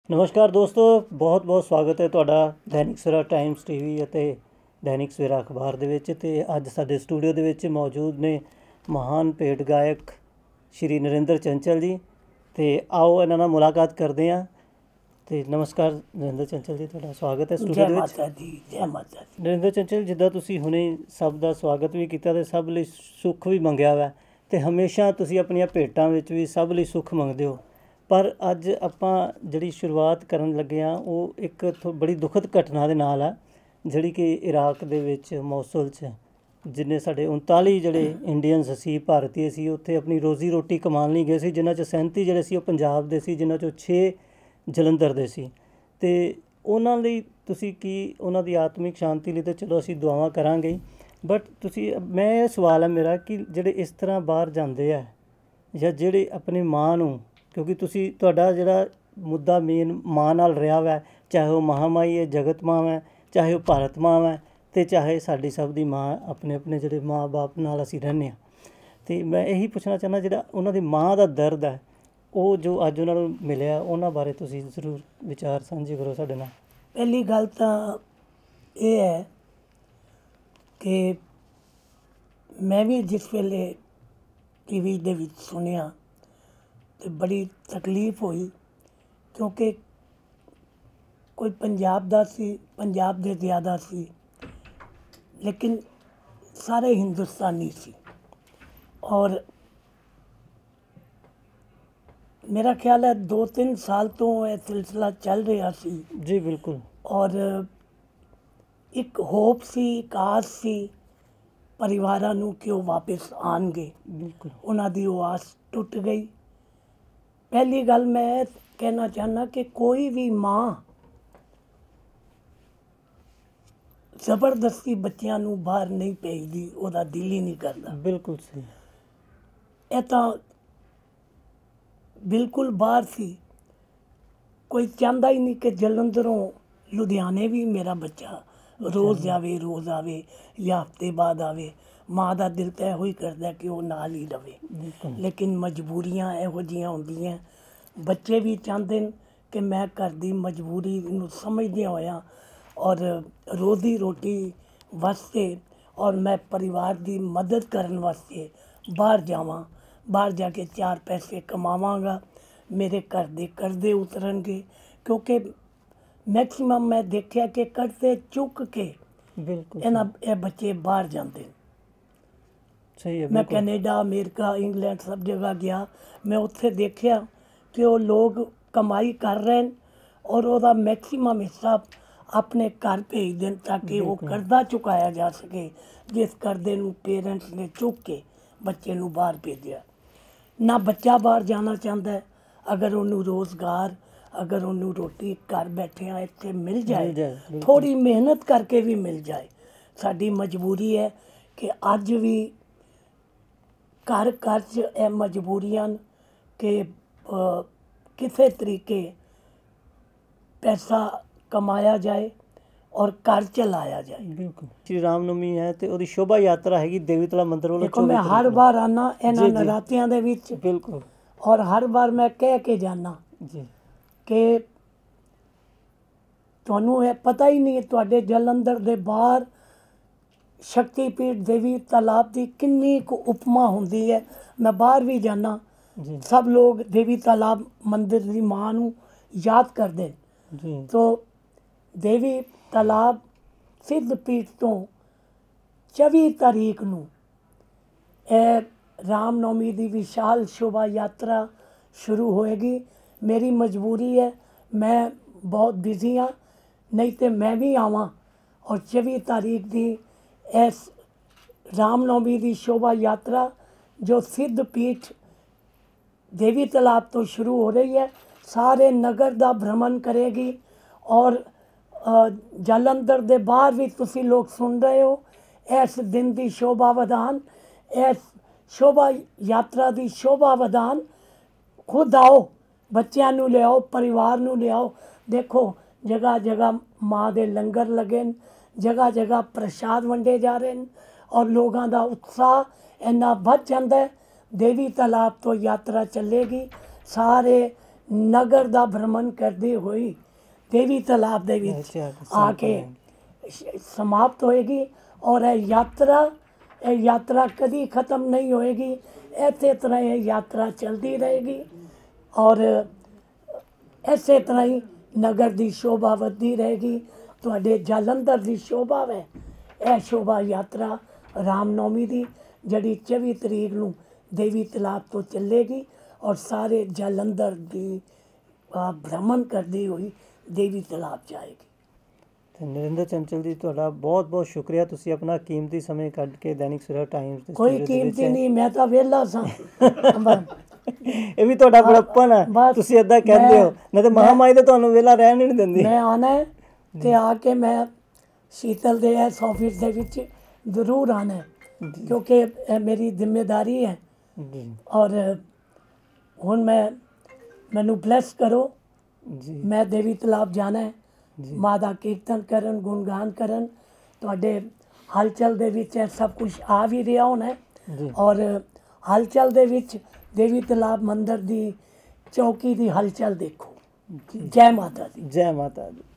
ਨਮਸਕਾਰ ਦੋਸਤੋ, ਬਹੁਤ ਬਹੁਤ ਸਵਾਗਤ ਹੈ ਤੁਹਾਡਾ ਦੈਨਿਕ ਸਵੇਰਾ ਟਾਈਮਸ ਟੀਵੀ ਅਤੇ ਦੈਨਿਕ ਸਵੇਰਾ ਅਖਬਾਰ ਦੇ ਵਿੱਚ। ਅਤੇ ਅੱਜ ਸਾਡੇ ਸਟੂਡੀਓ ਦੇ ਵਿੱਚ ਮੌਜੂਦ ਨੇ ਮਹਾਨ ਭੇਟ ਗਾਇਕ ਸ਼੍ਰੀ ਨਰਿੰਦਰ ਚੰਚਲ ਜੀ। ਅਤੇ ਆਓ ਇਹਨਾਂ ਨਾਲ ਮੁਲਾਕਾਤ ਕਰਦੇ ਹਾਂ। ਅਤੇ ਨਮਸਕਾਰ ਨਰਿੰਦਰ ਚੰਚਲ ਜੀ, ਤੁਹਾਡਾ ਸਵਾਗਤ ਹੈ ਸਟੂਡੀਓ ਦੇ ਵਿੱਚ। ਜੈ ਮਾਤਾ ਦੀ, ਜੈ ਮਾਤਾ ਦੀ। ਨਰਿੰਦਰ ਚੰਚਲ, ਜਿੱਦਾਂ ਤੁਸੀਂ ਹੁਣੇ ਸਭ ਦਾ ਸਵਾਗਤ ਵੀ ਕੀਤਾ ਅਤੇ ਸਭ ਲਈ ਸੁੱਖ ਵੀ ਮੰਗਿਆ ਵਾ, ਅਤੇ ਹਮੇਸ਼ਾ ਤੁਸੀਂ ਆਪਣੀਆਂ ਭੇਟਾਂ ਵਿੱਚ ਵੀ ਸਭ ਲਈ ਸੁੱਖ ਮੰਗਦੇ ਹੋ। ਪਰ ਅੱਜ ਆਪਾਂ ਜਿਹੜੀ ਸ਼ੁਰੂਆਤ ਕਰਨ ਲੱਗੇ ਹਾਂ ਉਹ ਇੱਕ ਬੜੀ ਦੁਖਦ ਘਟਨਾ ਦੇ ਨਾਲ ਆ, ਜਿਹੜੀ ਕਿ ਇਰਾਕ ਦੇ ਵਿੱਚ ਮੌਸੂਲ 'ਚ ਜਿੰਨੇ ਸਾਡੇ 39 ਜਿਹੜੇ ਇੰਡੀਅਨਸ ਸੀ, ਭਾਰਤੀ ਸੀ, ਉੱਥੇ ਆਪਣੀ ਰੋਜ਼ੀ ਰੋਟੀ ਕਮਾਉਣ ਲਈ ਗਏ ਸੀ, ਜਿਨ੍ਹਾਂ 'ਚ 37 ਜਿਹੜੇ ਸੀ ਉਹ ਪੰਜਾਬ ਦੇ ਸੀ, ਜਿਨ੍ਹਾਂ 'ਚੋਂ 6 ਜਲੰਧਰ ਦੇ ਸੀ। ਅਤੇ ਉਹਨਾਂ ਲਈ ਤੁਸੀਂ ਕੀ, ਉਹਨਾਂ ਦੀ ਆਤਮਿਕ ਸ਼ਾਂਤੀ ਲਈ ਤਾਂ ਚਲੋ ਅਸੀਂ ਦੁਆਵਾਂ ਕਰਾਂਗੇ, ਬਟ ਮੈਂ ਇਹ ਸਵਾਲ ਹੈ ਮੇਰਾ ਕਿ ਜਿਹੜੇ ਇਸ ਤਰ੍ਹਾਂ ਬਾਹਰ ਜਾਂਦੇ ਆ ਜਾਂ ਜਿਹੜੇ ਆਪਣੀ ਮਾਂ ਨੂੰ, ਕਿਉਂਕਿ ਤੁਹਾਡਾ ਜਿਹੜਾ ਮੁੱਦਾ ਮੇਨ ਮਾਂ ਨਾਲ ਰਿਹਾ ਵਾ, ਚਾਹੇ ਉਹ ਮਹਾਮਾਈ ਹੈ, ਜਗਤ ਮਾਂ ਹੈ, ਚਾਹੇ ਉਹ ਭਾਰਤ ਮਾਂ ਹੈ, ਅਤੇ ਚਾਹੇ ਸਾਡੀ ਸਭ ਦੀ ਮਾਂ, ਆਪਣੇ ਆਪਣੇ ਜਿਹੜੇ ਮਾਂ ਬਾਪ ਨਾਲ ਅਸੀਂ ਰਹਿੰਦੇ ਹਾਂ। ਅਤੇ ਮੈਂ ਇਹੀ ਪੁੱਛਣਾ ਚਾਹੁੰਦਾ, ਜਿਹੜਾ ਉਹਨਾਂ ਦੀ ਮਾਂ ਦਾ ਦਰਦ ਹੈ, ਉਹ ਜੋ ਅੱਜ ਉਹਨਾਂ ਨੂੰ ਮਿਲਿਆ, ਉਹਨਾਂ ਬਾਰੇ ਤੁਸੀਂ ਜ਼ਰੂਰ ਵਿਚਾਰ ਸਾਂਝੇ ਕਰੋ ਸਾਡੇ ਨਾਲ। ਪਹਿਲੀ ਗੱਲ ਤਾਂ ਇਹ ਹੈ ਕਿ ਮੈਂ ਵੀ ਜਿਸ ਵੇਲੇ ਟੀਵੀ ਦੇ ਵਿੱਚ ਸੁਣਿਆ ਤੇ ਬੜੀ ਤਕਲੀਫ ਹੋਈ, ਕਿਉਂਕਿ ਕੋਈ ਪੰਜਾਬ ਦਾ ਸੀ, ਪੰਜਾਬ ਦੇ ਜ਼ਿਆਦਾ ਸੀ, ਲੇਕਿਨ ਸਾਰੇ ਹਿੰਦੁਸਤਾਨੀ ਸੀ। ਔਰ ਮੇਰਾ ਖਿਆਲ ਹੈ 2-3 ਸਾਲ ਤੋਂ ਇਹ ਸਿਲਸਿਲਾ ਚੱਲ ਰਿਹਾ ਸੀ ਜੀ ਬਿਲਕੁਲ। ਔਰ ਇੱਕ ਹੋਪ ਸੀ, ਇੱਕ ਆਸ ਸੀ ਪਰਿਵਾਰਾਂ ਨੂੰ ਕਿ ਉਹ ਵਾਪਸ ਆਉਣਗੇ। ਬਿਲਕੁਲ ਉਹਨਾਂ ਦੀ ਉਹ ਆਸ ਟੁੱਟ ਗਈ। ਪਹਿਲੀ ਗੱਲ ਮੈਂ ਕਹਿਣਾ ਚਾਹੁੰਦਾ ਕਿ ਕੋਈ ਵੀ ਮਾਂ ਜ਼ਬਰਦਸਤੀ ਬੱਚਿਆਂ ਨੂੰ ਬਾਹਰ ਨਹੀਂ ਭੇਜਦੀ, ਉਹਦਾ ਦਿਲ ਹੀ ਨਹੀਂ ਕਰਦਾ। ਬਿਲਕੁਲ ਸਹੀ। ਇਹ ਤਾਂ ਬਿਲਕੁਲ ਬਾਹਰ ਸੀ, ਕੋਈ ਚਾਹੁੰਦਾ ਹੀ ਨਹੀਂ ਕਿ ਜਲੰਧਰੋਂ ਲੁਧਿਆਣੇ ਵੀ ਮੇਰਾ ਬੱਚਾ ਰੋਜ਼ ਜਾਵੇ, ਰੋਜ਼ ਆਵੇ ਜਾਂ ਹਫ਼ਤੇ ਬਾਅਦ ਆਵੇ। ਮਾਂ ਦਾ ਦਿਲ ਤਾਂ ਇਹੋ ਹੀ ਕਰਦਾ ਕਿ ਉਹ ਨਾਲ ਹੀ ਰਵੇ, ਲੇਕਿਨ ਮਜਬੂਰੀਆਂ ਇਹੋ ਜਿਹੀਆਂ ਹੁੰਦੀਆਂ। ਬੱਚੇ ਵੀ ਚਾਹੁੰਦੇ ਨੇ ਕਿ ਮੈਂ ਘਰ ਦੀ ਮਜਬੂਰੀ ਨੂੰ ਸਮਝਦਿਆਂ ਹੋਇਆਂ ਔਰ ਰੋਜ਼ੀ ਰੋਟੀ ਵਾਸਤੇ ਔਰ ਮੈਂ ਪਰਿਵਾਰ ਦੀ ਮਦਦ ਕਰਨ ਵਾਸਤੇ ਬਾਹਰ ਜਾਵਾਂ, ਬਾਹਰ ਜਾ ਕੇ 4 ਪੈਸੇ ਕਮਾਵਾਂਗਾ, ਮੇਰੇ ਘਰ ਦੇ ਕਰਜ਼ੇ ਉਤਰਨਗੇ। ਕਿਉਂਕਿ ਮੈਕਸਿਮਮ ਮੈਂ ਦੇਖਿਆ ਕਿ ਕਰਜ਼ੇ ਚੁੱਕ ਕੇ ਬਿਲਕੁਲ ਇਹ ਬੱਚੇ ਬਾਹਰ ਜਾਂਦੇ ਨੇ। ਸਹੀ ਹੈ। ਮੈਂ ਕੈਨੇਡਾ, ਅਮਰੀਕਾ, ਇੰਗਲੈਂਡ ਸਭ ਜਗ੍ਹਾ ਗਿਆ, ਮੈਂ ਉੱਥੇ ਦੇਖਿਆ ਕਿ ਉਹ ਲੋਕ ਕਮਾਈ ਕਰ ਰਹੇ ਨੇ ਔਰ ਉਹਦਾ ਮੈਕਸਿਮਮ ਹਿੱਸਾ ਆਪਣੇ ਘਰ ਭੇਜ ਦੇਣ ਤਾਂ ਕਿ ਉਹ ਕਰਜ਼ਾ ਚੁਕਾਇਆ ਜਾ ਸਕੇ, ਜਿਸ ਕਰਜ਼ੇ ਨੂੰ ਪੇਰੈਂਟਸ ਨੇ ਚੁੱਕ ਕੇ ਬੱਚੇ ਨੂੰ ਬਾਹਰ ਭੇਜਿਆ। ਨਾ ਬੱਚਾ ਬਾਹਰ ਜਾਣਾ ਚਾਹੁੰਦਾ, ਅਗਰ ਉਹਨੂੰ ਰੋਜ਼ਗਾਰ, ਅਗਰ ਉਹਨੂੰ ਰੋਟੀ ਘਰ ਬੈਠਿਆਂ ਇੱਥੇ ਮਿਲ ਜਾਏ, ਥੋੜ੍ਹੀ ਮਿਹਨਤ ਕਰਕੇ ਵੀ ਮਿਲ ਜਾਏ। ਸਾਡੀ ਮਜਬੂਰੀ ਹੈ ਕਿ ਅੱਜ ਵੀ ਘਰ ਘਰ 'ਚ ਇਹ ਮਜਬੂਰੀਆਂ ਕਿ ਕਿਸੇ ਤਰੀਕੇ ਪੈਸਾ ਕਮਾਇਆ ਜਾਏ ਔਰ ਘਰ ਚਲਾਇਆ ਜਾਏ। ਬਿਲਕੁਲ। ਸ਼੍ਰੀ ਰਾਮ ਨਵਮੀ ਹੈ ਅਤੇ ਉਹਦੀ ਸ਼ੋਭਾ ਯਾਤਰਾ ਹੈਗੀ ਦੇਵੀਤਲਾ ਮੰਦਿਰ ਵੱਲੋਂ। ਦੇਖੋ, ਮੈਂ ਹਰ ਵਾਰ ਆਉਂਦਾ ਇਹਨਾਂ ਨਰਾਤਿਆਂ ਦੇ ਵਿੱਚ। ਬਿਲਕੁਲ। ਔਰ ਹਰ ਵਾਰ ਮੈਂ ਕਹਿ ਕੇ ਜਾਂਦਾ ਜੀ ਕਿ ਤੁਹਾਨੂੰ ਇਹ ਪਤਾ ਹੀ ਨਹੀਂ, ਤੁਹਾਡੇ ਜਲੰਧਰ ਦੇ ਬਾਹਰ ਸ਼ਕਤੀਪੀਠ ਦੇਵੀ ਤਾਲਾਬ ਦੀ ਕਿੰਨੀ ਕੁ ਉਪਮਾ ਹੁੰਦੀ ਹੈ। ਮੈਂ ਬਾਹਰ ਵੀ ਜਾਂਦਾ, ਸਭ ਲੋਕ ਦੇਵੀ ਤਾਲਾਬ ਮੰਦਿਰ ਦੀ ਮਾਂ ਨੂੰ ਯਾਦ ਕਰਦੇ ਨੇ। ਤੋ ਦੇਵੀ ਤਾਲਾਬ ਸਿੱਧ ਪੀਠ ਤੋਂ 24 ਤਾਰੀਖ ਨੂੰ ਇਹ ਰਾਮ ਨੌਮੀ ਦੀ ਵਿਸ਼ਾਲ ਸ਼ੋਭਾ ਯਾਤਰਾ ਸ਼ੁਰੂ ਹੋਏਗੀ। ਮੇਰੀ ਮਜਬੂਰੀ ਹੈ, ਮੈਂ ਬਹੁਤ ਬਿਜ਼ੀ ਹਾਂ, ਨਹੀਂ ਤਾਂ ਮੈਂ ਵੀ ਆਵਾਂ ਔਰ 24 ਤਾਰੀਖ ਦੀ ਇਸ ਰਾਮ ਨੌਮੀ ਦੀ ਸ਼ੋਭਾ ਯਾਤਰਾ ਜੋ ਸਿੱਧ ਪੀਠ ਦੇਵੀ ਤਾਲਾਬ ਤੋਂ ਸ਼ੁਰੂ ਹੋ ਰਹੀ ਹੈ, ਸਾਰੇ ਨਗਰ ਦਾ ਭ੍ਰਮਣ ਕਰੇਗੀ। ਔਰ ਜਲੰਧਰ ਦੇ ਬਾਹਰ ਵੀ ਤੁਸੀਂ ਲੋਕ ਸੁਣ ਰਹੇ ਹੋ ਇਸ ਦਿਨ ਦੀ ਸ਼ੋਭਾ ਵਧਾਨ, ਇਸ ਸ਼ੋਭਾ ਯਾਤਰਾ ਦੀ ਸ਼ੋਭਾ ਵਧਾਨ। ਖੁਦ ਆਓ, ਬੱਚਿਆਂ ਨੂੰ ਲਿਆਓ, ਪਰਿਵਾਰ ਨੂੰ ਲਿਆਓ। ਦੇਖੋ, ਜਗ੍ਹਾ ਜਗ੍ਹਾ ਮਾਂ ਦੇ ਲੰਗਰ ਲੱਗੇ ਨੇ, ਜਗ੍ਹਾ ਜਗ੍ਹਾ ਪ੍ਰਸ਼ਾਦ ਵੰਡੇ ਜਾ ਰਹੇ ਨੇ ਔਰ ਲੋਕਾਂ ਦਾ ਉਤਸ਼ਾਹ ਇੰਨਾ ਵੱਧ ਜਾਂਦਾ ਹੈ। ਦੇਵੀ ਤਾਲਾਬ ਤੋਂ ਯਾਤਰਾ ਚੱਲੇਗੀ, ਸਾਰੇ ਨਗਰ ਦਾ ਭ੍ਰਮਣ ਕਰਦੇ ਹੋਏ ਦੇਵੀ ਤਲਾਬ ਦੇ ਵਿੱਚ ਅੱਛਾ, ਆ ਕੇ ਸਮਾਪਤ ਹੋਏਗੀ। ਔਰ ਇਹ ਯਾਤਰਾ ਕਦੀ ਖਤਮ ਨਹੀਂ ਹੋਏਗੀ, ਇਸੇ ਤਰ੍ਹਾਂ ਇਹ ਯਾਤਰਾ ਚੱਲਦੀ ਰਹੇਗੀ ਔਰ ਇਸੇ ਤਰ੍ਹਾਂ ਹੀ ਨਗਰ ਦੀ ਸ਼ੋਭਾ ਵੱਧਦੀ ਰਹੇਗੀ। ਤੁਹਾਡੇ ਜਲੰਧਰ ਦੀ ਸ਼ੋਭਾ ਹੈ ਇਹ ਸ਼ੋਭਾ ਯਾਤਰਾ ਰਾਮਨੌਮੀ ਦੀ ਜਿਹੜੀ 24 ਤਰੀਕ ਨੂੰ ਦੇਵੀ ਤਲਾਬ ਤੋਂ ਚੱਲੇਗੀ ਔਰ ਸਾਰੇ ਜਲੰਧਰ ਦੀ ਭ੍ਰਮਣ ਕਰਦੀ ਹੋਈ ਦੇਵੀ ਤਲਾਬ ਜਾਏਗੀ। ਤੇ ਨਰਿੰਦਰ ਚੰਚਲ ਜੀ, ਤੁਹਾਡਾ ਬਹੁਤ ਬਹੁਤ ਸ਼ੁਕਰੀਆ, ਤੁਸੀਂ ਆਪਣਾ ਕੀਮਤੀ ਸਮੇਂ ਕੱਢ ਕੇ ਦੈਨਿਕ ਸਵੇਰਾ ਟਾਈਮਸ ਦੇ ਕੋਈ ਸਟੂਡੀਓ ਦੇ ਵਿੱਚ ਕੀਮਤੀ ਨਹੀਂ, ਮੈਂ ਤਾਂ ਵਿਹਲਾ ਸਾਂ। ਇਹ ਵੀ ਤੁਹਾਡਾ ਬੜਪਨ ਹੈ, ਬਸ ਤੁਸੀਂ ਏਦਾਂ ਕਹਿੰਦੇ ਹੋ, ਨਹੀਂ ਤਾਂ ਮਹਾਮਾਈ ਤਾਂ ਤੁਹਾਨੂੰ ਵਿਹਲਾ ਰਹਿਣ ਹੀ ਨਹੀਂ ਦਿੰਦੀ। ਮੈਂ ਆਉਣਾ ਹੈ ਤੇ ਆ ਕੇ ਮੈਂ ਸ਼ੀਤਲ ਦੇ ਇਸ ਆਫਿਸ ਦੇ ਵਿੱਚ ਜ਼ਰੂਰ ਆਉਣਾ ਹੈ ਕਿਉਂਕਿ ਇਹ ਮੇਰੀ ਜ਼ਿੰਮੇਵਾਰੀ ਹੈ। ਜੀ ਔਰ ਹੁਣ ਮੈਨੂੰ ਬਲੈਸ ਕਰੋ, ਜੀ ਮੈਂ ਦੇਵੀ ਤਲਾਬ ਜਾਣਾ ਹੈ ਜੀ ਮਾਂ ਦਾ ਕੀਰਤਨ ਕਰਨ, ਗੁਣਗਾਨ ਕਰਨ। ਤੁਹਾਡੇ ਹਲਚਲ ਦੇ ਵਿੱਚ ਇਹ ਸਭ ਕੁਝ ਆ ਵੀ ਰਿਹਾ ਹੋਣਾ ਹੈ ਜੀ ਔਰ ਹਲਚਲ ਦੇ ਵਿੱਚ ਦੇਵੀ ਤਲਾਬ ਮੰਦਿਰ ਦੀ ਚੌਕੀ ਦੀ ਹਲਚਲ ਦੇਖੋ। ਜੈ ਮਾਤਾ ਦੀ। ਜੈ ਮਾਤਾ ਦੀ।